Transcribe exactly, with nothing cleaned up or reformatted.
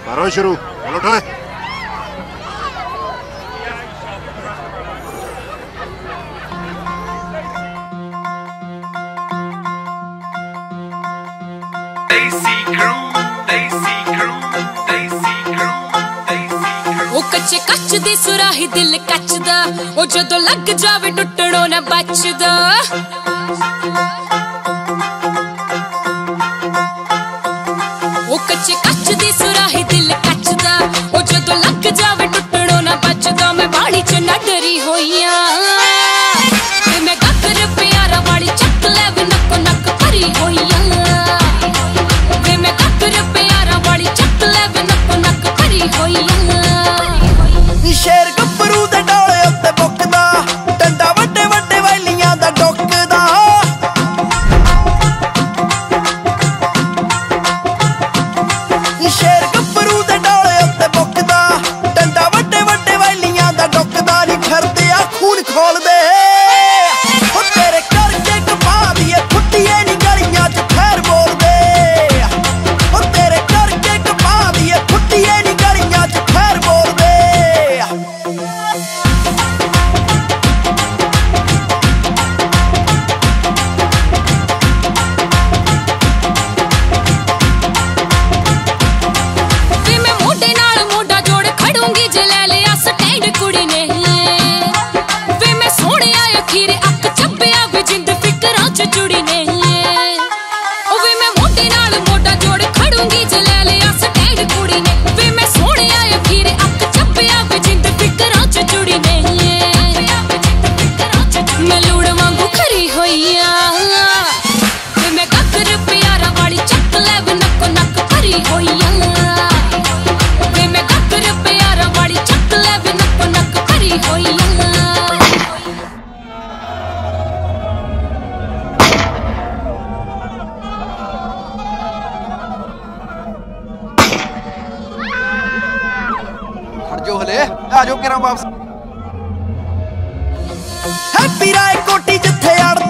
करो शुरू, चलो उठाए। कच्चे कच्च दी सुराही दिल कच्चदा, ओ जदों लग जावे टुटणों ना बचदा। ओ कच्चे कच्च दी सुराही दिल कच्चदा, ओ जदों लग जावे टुटणों ना बचदा। मैं बाड़ी च ना डरी होइयां ते मैं गागर प्यारा वाली चक लैवे नक्को नक भरी होइयां। ते मैं गागर प्यारा वाली चक लैवे नक्को नक भरी होइयां। शेर गब्बरू दे डोले उत्ते बुकदा, डंडा वड्डे वड्डे वैलियां दा डुकदा। शेर गब्बरू दे डोले उत्ते बुकदा, डंडा वड्डे वड्डे वैलियां दा डुकदा। नी ठरदे आ खून खोल दे ओ तेरे करके कपा दिए फुट्टिए नी गलियां च ठहर बोल दे। ओ तेरे करके कपा दिए फुट्टिए नी गलियां च ठहर बोल दे। जो हले आ जाओ केरा वापस। हैप्पी राय कोटी जिथे अड़